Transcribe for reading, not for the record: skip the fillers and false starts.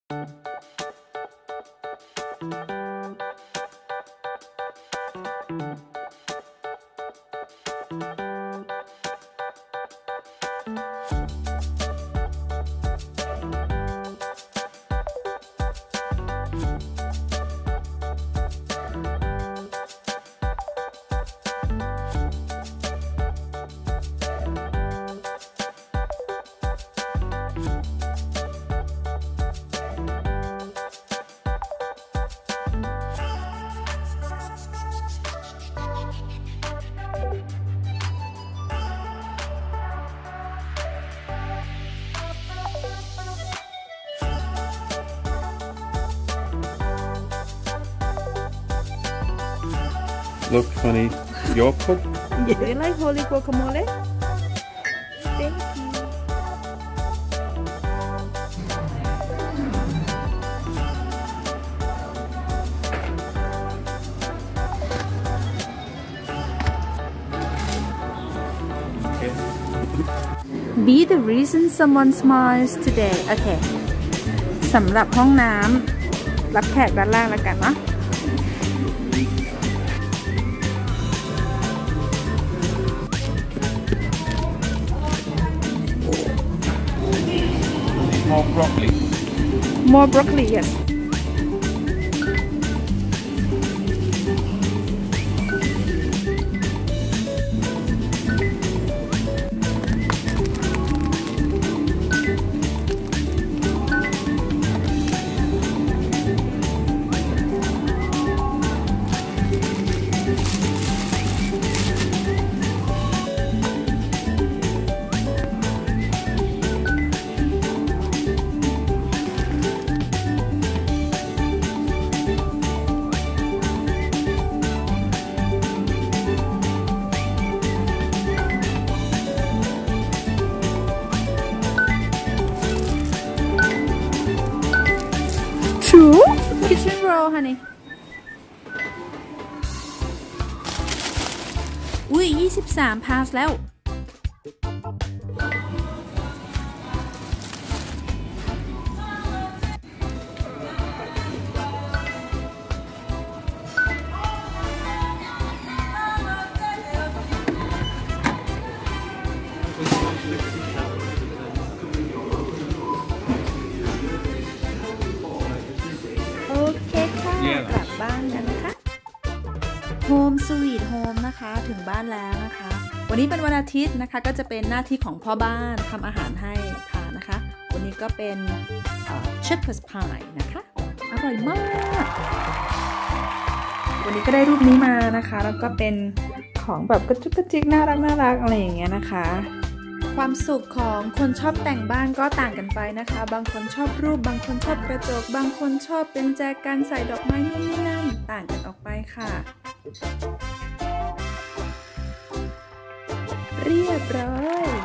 Look, honey, your cup. Do you like holy guacamole? Thank you. Be the reason someone smiles today. โอเคสำหรับห้องน้ำรับแขกด้านล่างแล้วกันเนาะ More broccoli. More broccoli, yes. Two kitchen roll, honey. อุ้ย23 pass แล้ว โอเคค่ะกลับบ้านกันนะคะ Home Sweet Home นะคะถึงบ้านแล้วนะคะ วันนี้เป็นวันอาทิตย์นะคะก็จะเป็นหน้าที่ของพ่อบ้านทำอาหารให้ทานนะคะ วันนี้ก็เป็นshepherd's pie นะคะอร่อยมาก วันนี้ก็ได้รูปนี้มานะคะแล้วก็เป็นของแบบกระจุกกระจิกน่ารักอะไรอย่างเงี้ยนะคะความสุขของคนชอบแต่งบ้านก็ต่างกันไปนะคะบางคนชอบรูปบางคนชอบกระจกบางคนชอบเป็นแจกันใส่ดอกไม้นู่นนี่นั่นต่างกันออกไปค่ะเรียบร้อย